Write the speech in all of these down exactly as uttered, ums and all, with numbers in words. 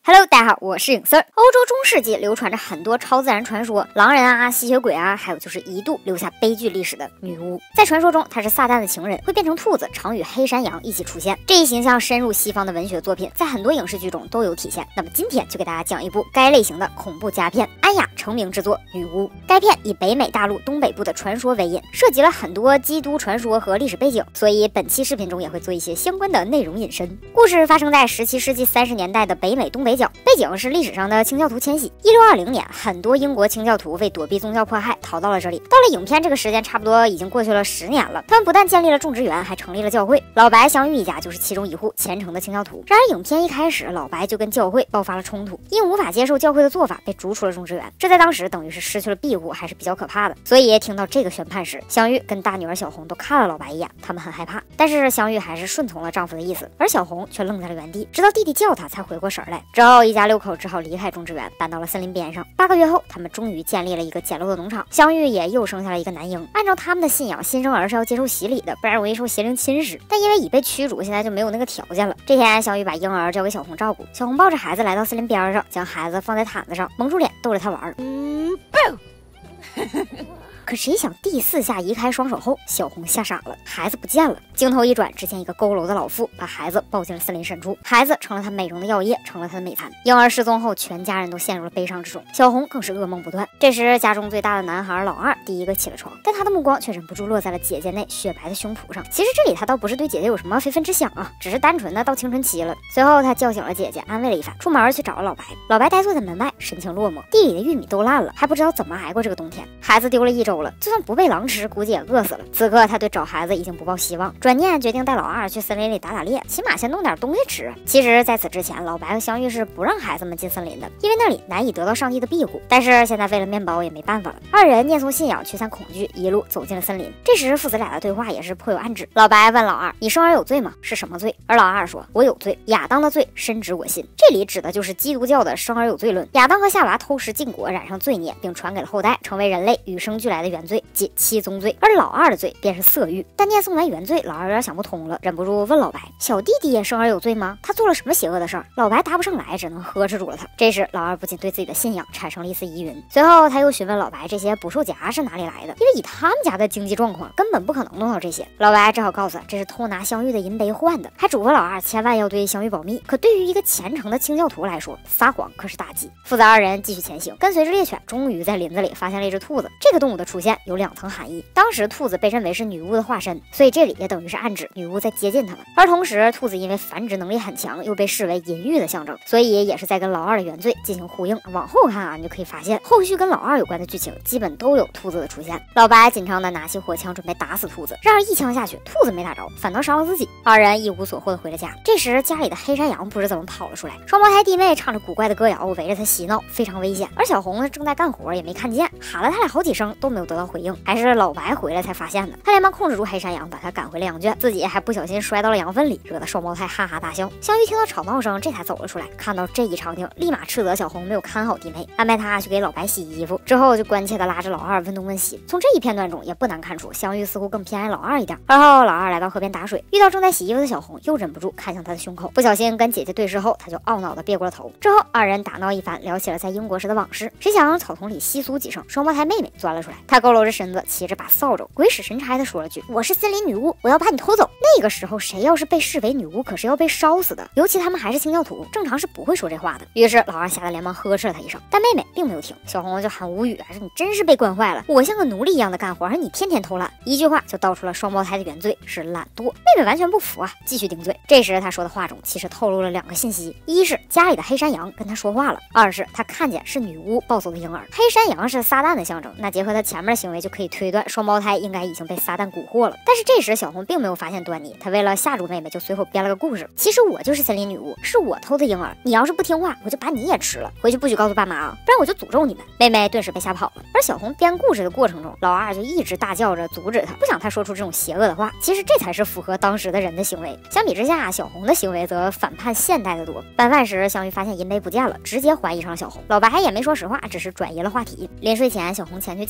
Hello， 大家好，我是影丝儿。欧洲中世纪流传着很多超自然传说，狼人啊、吸血鬼啊，还有就是一度留下悲剧历史的女巫。在传说中，她是撒旦的情人，会变成兔子，常与黑山羊一起出现。这一形象深入西方的文学作品，在很多影视剧中都有体现。那么今天就给大家讲一部该类型的恐怖佳片——安雅成名之作《女巫》。该片以北美大陆东北部的传说为引，涉及了很多基督传说和历史背景，所以本期视频中也会做一些相关的内容引申。故事发生在十七世纪三十年代的北美东北角，背景是历史上的清教徒迁徙。一六二零年，很多英国清教徒为躲避宗教迫害，逃到了这里。到了影片这个时间，差不多已经过去了十年了。他们不但建立了种植园，还成立了教会。老白、香玉一家就是其中一户虔诚的清教徒。然而，影片一开始，老白就跟教会爆发了冲突，因无法接受教会的做法，被逐出了种植园。这在当时等于是失去了庇护，还是比较可怕的。所以听到这个宣判时，香玉跟大女儿小红都看了老白一眼，他们很害怕。但是香玉还是顺从了丈夫的意思，而小红却愣在了原地，直到弟弟叫她才回过神来。之后，一家六口只好离开种植园，搬到了森林边上。八个月后，他们终于建立了一个简陋的农场。香玉也又生下了一个男婴。按照他们的信仰，新生儿是要接受洗礼的，不然容易受邪灵侵蚀。但因为已被驱逐，现在就没有那个条件了。这天，香玉把婴儿交给小红照顾。小红抱着孩子来到森林边上，将孩子放在毯子上，蒙住脸逗着他玩。嗯，可谁想第四下移开双手后，小红吓傻了，孩子不见了。镜头一转，只见一个佝偻的老妇把孩子抱进了森林深处，孩子成了她美容的药液，成了她的美餐。婴儿失踪后，全家人都陷入了悲伤之中，小红更是噩梦不断。这时，家中最大的男孩老二第一个起了床，但他的目光却忍不住落在了姐姐那雪白的胸脯上。其实这里他倒不是对姐姐有什么非分之想啊，只是单纯的到青春期了。随后他叫醒了姐姐，安慰了一番，出门去找了老白。老白呆坐在门外，神情落寞，地里的玉米都烂了，还不知道怎么挨过这个冬天。孩子丢了一周了，就算不被狼吃，估计也饿死了。此刻他对找孩子已经不抱希望，转念决定带老二去森林里打打猎，起码先弄点东西吃。其实在此之前，老白和香玉是不让孩子们进森林的，因为那里难以得到上帝的庇护。但是现在为了面包也没办法了，二人念诵信仰，驱散恐惧，一路走进了森林。这时父子俩的对话也是颇有暗指。老白问老二：“你生而有罪吗？是什么罪？”而老二说：“我有罪，亚当的罪深植我心。”这里指的就是基督教的生而有罪论。亚当和夏娃偷食禁果，染上罪孽，并传给了后代，成为人类与生俱来的原罪，即七宗罪。而老二的罪便是色欲。但念诵完原罪，老二有点想不通了，忍不住问老白：“小弟弟也生而有罪吗？他做了什么邪恶的事儿？”老白答不上来，只能呵斥住了他。这时老二不仅对自己的信仰产生了一丝疑云，随后他又询问老白这些捕兽夹是哪里来的，因为以他们家的经济状况，根本不可能弄到这些。老白只好告诉他这是偷拿香玉的银杯换的，还嘱咐老二千万要对香玉保密。可对于一个虔诚的清教徒来说，撒谎可是大忌。父子二人继续前行，跟随着猎犬，终于在林子里发现了一只兔子。这个动物的出现有两层含义，当时兔子被认为是女巫的化身，所以这里也等于是暗指女巫在接近他们。而同时，兔子因为繁殖能力很强，又被视为淫欲的象征，所以也是在跟老二的原罪进行呼应。往后看啊，你就可以发现后续跟老二有关的剧情基本都有兔子的出现。老白紧张的拿起火枪准备打死兔子，然而一枪下去，兔子没打着，反倒伤了自己。二人一无所获的回了家。这时家里的黑山羊不知怎么跑了出来，双胞胎弟妹唱着古怪的歌谣，围着他嬉闹，非常危险。而小红呢正在干活，也没看见，喊了他俩好几声都没有得到回应，还是老白回来才发现的。他连忙控制住黑山羊，把他赶回了羊圈，自己还不小心摔到了羊粪里，惹得双胞胎哈哈大笑。香玉听到吵闹声，这才走了出来，看到这一场景，立马斥责小红没有看好弟妹，安排他去给老白洗衣服。之后就关切的拉着老二问东问西。从这一片段中也不难看出，香玉似乎更偏爱老二一点。而后老二来到河边打水，遇到正在洗衣服的小红，又忍不住看向他的胸口，不小心跟姐姐对视后，他就懊恼的别过了头。之后二人打闹一番，聊起了在英国时的往事。谁想草丛里窸窣几声，双胞胎妹妹钻了出来，她佝偻着身子，骑着把扫帚，鬼使神差的说了句：“我是森林女巫，我要把你偷走。”那个时候谁要是被视为女巫，可是要被烧死的，尤其他们还是清教徒，正常是不会说这话的。于是老二吓得连忙呵斥了他一声，但妹妹并没有听。小红就很无语，说：“你真是被惯坏了，我像个奴隶一样的干活，而你天天偷懒。”一句话就道出了双胞胎的原罪是懒惰。妹妹完全不服啊，继续顶嘴。这时他说的话中其实透露了两个信息，一是家里的黑山羊跟他说话了，二是他看见是女巫抱走的婴儿。黑山羊是撒旦的象征，那结合他前面的行为就可以推断双胞胎应该已经被撒旦蛊惑了。但是这时小红并没有发现端倪，她为了吓住妹妹，就随口编了个故事：其实我就是森林女巫，是我偷的婴儿，你要是不听话，我就把你也吃了，回去不许告诉爸妈啊，不然我就诅咒你们。妹妹顿时被吓跑了。而小红编故事的过程中，老二就一直大叫着阻止她，不想她说出这种邪恶的话。其实这才是符合当时的人的行为。相比之下，小红的行为则反叛现代的多。拌饭时，香玉发现银杯不见了，直接怀疑上了小红。老白也没说实话，只是转移了话题。临睡前，小红前去检查羊圈，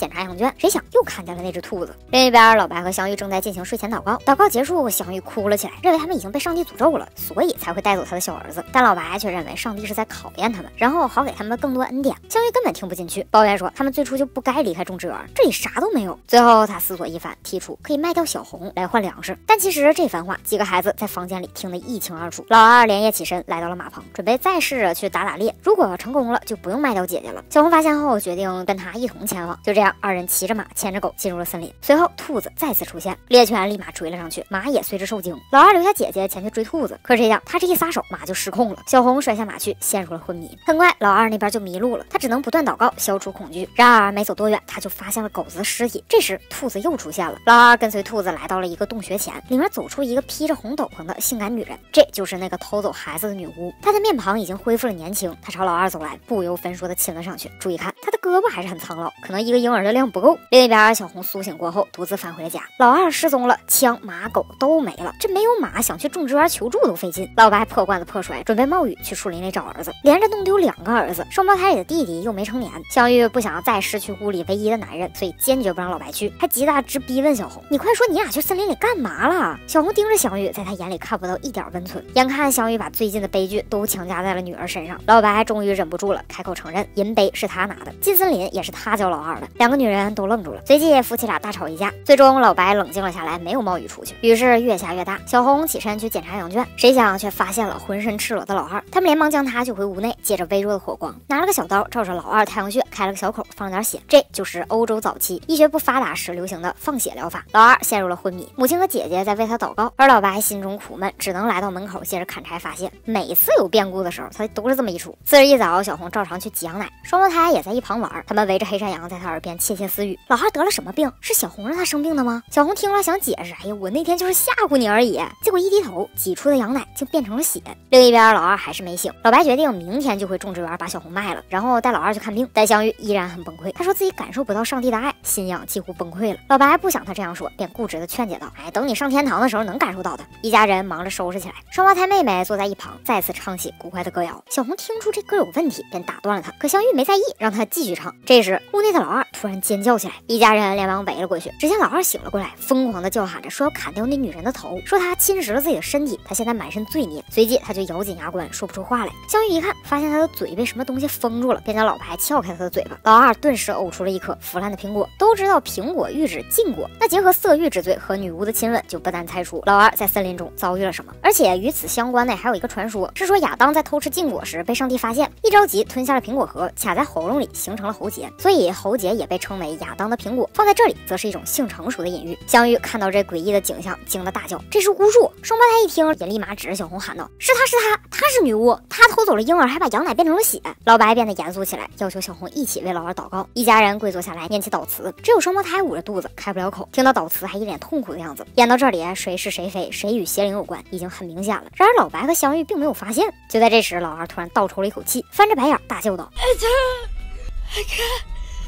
卷，谁想又看见了那只兔子。另一边，老白和香玉正在进行睡前祷告，祷告结束，香玉哭了起来，认为他们已经被上帝诅咒了，所以才会带走他的小儿子。但老白却认为上帝是在考验他们，然后好给他们更多恩典。香玉根本听不进去，抱怨说他们最初就不该离开种植园，这里啥都没有。最后他思索一番，提出可以卖掉小红来换粮食。但其实这番话几个孩子在房间里听得一清二楚。老二连夜起身来到了马棚，准备再试着去打打猎，如果成功了就不用卖掉姐姐了。小红发现后决定跟他一同前往，就这样二人骑着马牵着狗进入了森林。随后兔子再次出现，猎犬立马追了上去，马也随之受惊。老二留下姐姐前去追兔子，可是这样他这一撒手，马就失控了，小红摔下马去，陷入了昏迷。很快老二那边就迷路了，他只能不断祷告消除恐惧。然而没走多远，他就发现了狗子的尸体。这时兔子又出现了，老二跟随兔子来到了一个洞穴前，里面走出一个披着红斗篷的性感女人，这就是那个偷走孩子的女巫。她的面庞已经恢复了年轻，她朝老二走来，不由分说的亲了上去。注意看，她的胳膊还是很苍老，可能一个婴儿的量不够。另一边，小红苏醒过后独自返回了家，老二失踪了，枪马狗都没了，这没有马想去种植园求助都费劲。老白破罐子破摔，准备冒雨去树林里找儿子，连着弄丢两个儿子，双胞胎里的弟弟又没成年。香玉不想再失去屋里唯一的男人，所以坚决不让老白去，还极大直逼问小红：“你快说，你俩去森林里干嘛了？”小红盯着香玉，在他眼里看不到一点温存。眼看香玉把最近的悲剧都强加在了女儿身上，老白终于忍不住了，开口承认银杯是他拿的，进森林也是他教老二的。两个女人都愣住了，随即夫妻俩大吵一架。最终老白冷静了下来，没有冒雨出去，雨势越下越大。小红起身去检查羊圈，谁想却发现了浑身赤裸的老二。他们连忙将他救回屋内，借着微弱的火光，拿了个小刀照着老二太阳穴开了个小口，放了点血。这就是欧洲早期医学不发达时流行的放血疗法。老二陷入了昏迷，母亲和姐姐在为他祷告，而老白心中苦闷，只能来到门口接着砍柴发泄。每次有变故的时候，他都是这么一出。次日一早，小红照常去挤羊奶，双胞胎也在一旁玩，他们围着黑山羊在他耳边窃窃私语。老二得了什么病？是小红让他生病的吗？小红听了想解释，哎呀，我那天就是吓唬你而已。结果一低头，挤出的羊奶竟变成了血。另一边，老二还是没醒，老白决定明天就回种植园把小红卖了，然后带老二去看病。但香玉依然很崩溃，他说自己感受不到上帝的爱，信仰几乎崩溃了。老白不想他这样说，便固执的劝解道：“哎，等你上天堂的时候能感受到的。”一家人忙着收拾起来，双胞胎妹妹坐在一旁，再次唱起古怪的歌谣。小红听出这歌有问题，便打断了他，可香玉没在意，让他继续唱。这时，屋内的老二突然尖叫起来，一家人连忙围了过去。只见老二醒了过来，疯狂的叫喊着说要砍掉那女人的头，说她侵蚀了自己的身体，他现在满身罪孽。随即他就咬紧牙关，说不出话来。香玉一看，发现他的嘴被什么东西封住了，便叫老白撬开他的嘴巴。老二顿时呕出了一颗腐烂的苹果。都知道苹果喻指禁果，那结合色欲之罪和女巫的亲吻，就不难猜出老二在森林中遭遇了什么。而且与此相关的还有一个传说，是说亚当在偷吃禁果时被上帝发现，一着急吞下了苹果核，卡在喉咙里形成了喉结，所以喉结也被称为亚当的苹果。放在这里则是一种性成熟的隐喻。香玉看到这诡异的景象，惊得大叫：“这是巫术！”双胞胎一听，也立马指着小红喊道：“是她是她，她是女巫，她偷走了婴儿，还把羊奶变成了血。”老白变得严肃起来，要求小红一起为老二祷告。一家人跪坐下来念起祷词，只有双胞胎捂着肚子开不了口，听到祷词还一脸痛苦的样子。演到这里，谁是谁非，谁与邪灵有关，已经很明显了。然而老白和香玉并没有发现。就在这时，老二突然倒抽了一口气，翻着白眼大叫道：“I can't, I can't,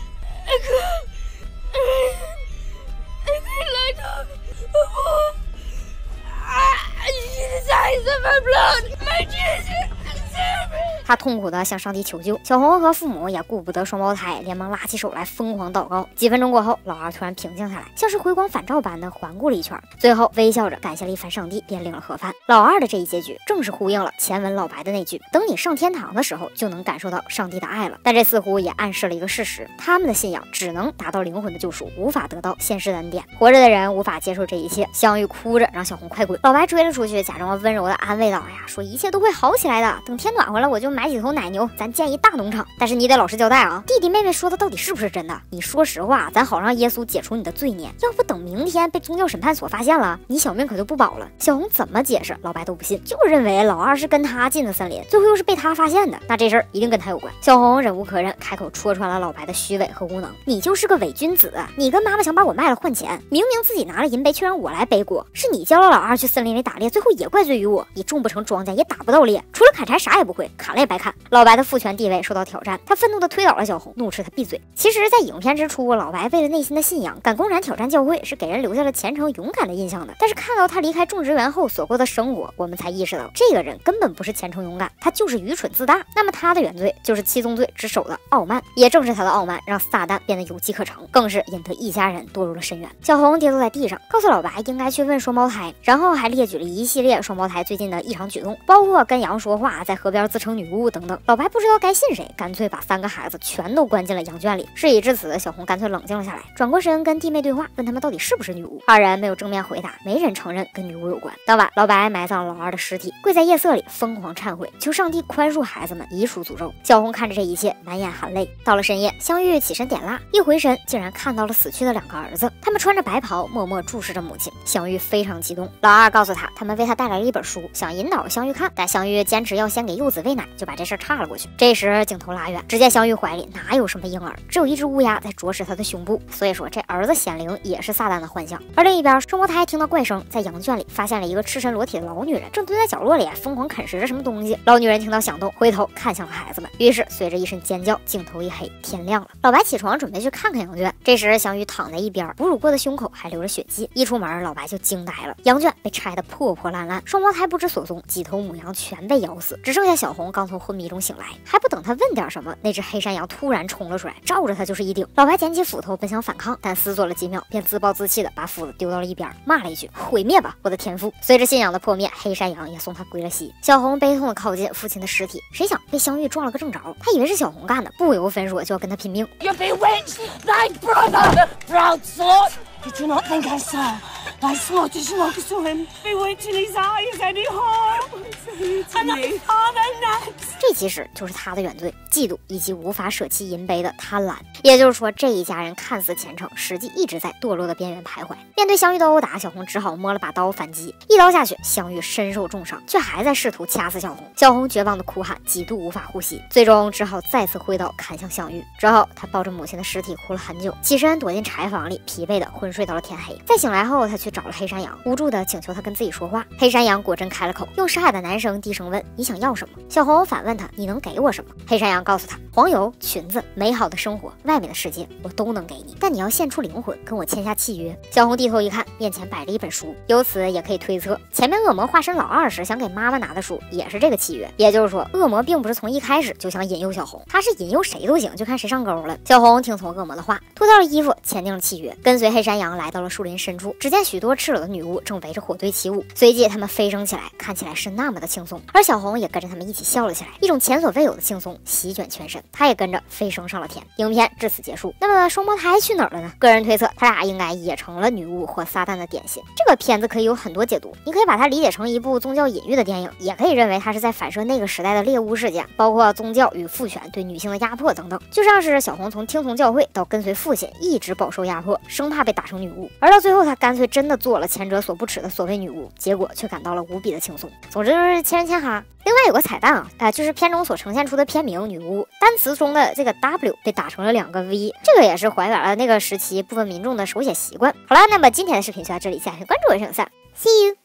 I can't, I can't let go. The size of my blood, my Jesus!” 他痛苦地向上帝求救，小红和父母也顾不得双胞胎，连忙拉起手来疯狂祷告。几分钟过后，老二突然平静下来，像是回光返照般的环顾了一圈，最后微笑着感谢了一番上帝，便领了盒饭。老二的这一结局正是呼应了前文老白的那句：“等你上天堂的时候，就能感受到上帝的爱了。”但这似乎也暗示了一个事实，他们的信仰只能达到灵魂的救赎，无法得到现世的恩典。活着的人无法接受这一切。香玉哭着让小红快滚，老白追了出去，假装温柔的安慰道：“哎呀，说一切都会好起来的，等天暖和了，我就买几头奶牛，咱建一大农场。但是你得老实交代啊，弟弟妹妹说的到底是不是真的？你说实话，咱好让耶稣解除你的罪孽。要不等明天被宗教审判所发现了，你小命可就不保了。”小红怎么解释，老白都不信，就认为老二是跟他进的森林，最后又是被他发现的，那这事儿一定跟他有关。小红忍无可忍，开口戳穿了老白的虚伪和无能：“你就是个伪君子，你跟妈妈想把我卖了换钱，明明自己拿了银杯，却让我来背锅。是你教了老二去森林里打猎，最后也怪罪于我。你种不成庄稼，也打不到猎，除了砍柴啥啥也不会，砍了也白砍。老白的父权地位受到挑战，他愤怒地推倒了小红，怒斥他闭嘴。其实，在影片之初，老白为了内心的信仰，敢公然挑战教会，是给人留下了虔诚勇敢的印象的。但是看到他离开种植园后所过的生活，我们才意识到，这个人根本不是虔诚勇敢，他就是愚蠢自大。那么他的原罪就是七宗罪之首的傲慢，也正是他的傲慢让撒旦变得有机可乘，更是引得一家人堕入了深渊。小红跌坐在地上，告诉老白应该去问双胞胎，然后还列举了一系列双胞胎最近的异常举动，包括跟羊说话，在河边自称女巫等等。老白不知道该信谁，干脆把三个孩子全都关进了羊圈里。事已至此，小红干脆冷静了下来，转过身跟弟妹对话，问他们到底是不是女巫。二人没有正面回答，没人承认跟女巫有关。当晚，老白埋葬了老二的尸体，跪在夜色里疯狂忏悔，求上帝宽恕孩子们移除诅咒。小红看着这一切，满眼含泪。到了深夜，香玉起身点蜡，一回身竟然看到了死去的两个儿子，他们穿着白袍，默默注视着母亲。香玉非常激动，老二告诉他，他们为他带来了一本书，想引导香玉看，但香玉坚持要先给幼子喂奶，就把这事岔了过去。这时镜头拉远，只见香玉怀里哪有什么婴儿，只有一只乌鸦在啄食他的胸部。所以说这儿子显灵也是撒旦的幻象。而另一边，双胞胎听到怪声，在羊圈里发现了一个赤身裸体的老女人，正蹲在角落里疯狂啃食着什么东西。老女人听到响动，回头看向了孩子们，于是随着一声尖叫，镜头一黑，天亮了。老白起床准备去看看羊圈，这时香玉躺在一边，哺乳过的胸口还流着血迹。一出门，老白就惊呆了，羊圈被拆得破破烂烂，双胞胎不知所踪，几头母羊全被咬死，只剩下小红刚从昏迷中醒来。还不等他问点什么，那只黑山羊突然冲了出来，照着他就是一顶。老白捡起斧头本想反抗，但思索了几秒，便自暴自弃的把斧子丢到了一边，骂了一句：“毁灭吧，我的天赋！”随着信仰的破灭，黑山羊也送他归了西。小红悲痛的靠近父亲的尸体，谁想被香玉撞了个正着，他以为是小红干的，不由分说就要跟他拼命。 You bewitched thy brother, proud slut! Did you not think I saw? I saw, did you not saw him bewitching his eyes any harm? And thy father next. 这其实就是他的原罪，嫉妒以及无法舍弃银杯的贪婪。也就是说，这一家人看似虔诚，实际一直在堕落的边缘徘徊。面对香玉的殴打，小红只好摸了把刀反击，一刀下去，香玉身受重伤，却还在试图掐死小红。小红绝望的哭喊，几度无法呼吸，最终只好再次挥刀砍向香玉。之后，他抱着母亲的尸体哭了很久，起身躲进柴房里，疲惫的昏睡到了天黑。再醒来后，他去找了黑山羊，无助的请求他跟自己说话。黑山羊果真开了口，用沙哑的男声低声问：“你想要什么？”小红反问他：“你能给我什么？”黑山羊告诉他：“黄油、裙子、美好的生活，外面的世界我都能给你，但你要献出灵魂，跟我签下契约。”小红低头一看，面前摆着一本书，由此也可以推测，前面恶魔化身老二时想给妈妈拿的书也是这个契约。也就是说，恶魔并不是从一开始就想引诱小红，他是引诱谁都行，就看谁上钩了。小红听从恶魔的话，脱掉了衣服，签订了契约，跟随黑山羊来到了树林深处，只见许多赤裸的女巫正围着火堆起舞，随即她们飞升起来，看起来是那么的轻松，而小红也跟着她们一起笑了起来，一种前所未有的轻松席卷全身，她也跟着飞升上了天。影片至此结束。那么双胞胎去哪儿了呢？个人推测，他俩应该也成了女巫或撒旦的点心。这个片子可以有很多解读，你可以把它理解成一部宗教隐喻的电影，也可以认为它是在反射那个时代的猎巫事件，包括宗教与父权对女性的压迫等等。就像是小红从听从教会到跟随父亲，一直饱受压迫，生怕被打成女巫，而到最后她干脆真的做了前者所不耻的所谓女巫，结果却感到了无比的轻松。总之就是千人千哈。另外有个彩蛋啊，呃，就是片中所呈现出的片名女巫单词中的这个 W 被打成了两个 V， 这个也是还原了那个时期部分民众的手写习惯。好了，那么今天的视频就到这里，下期关注我是小三 ，See you。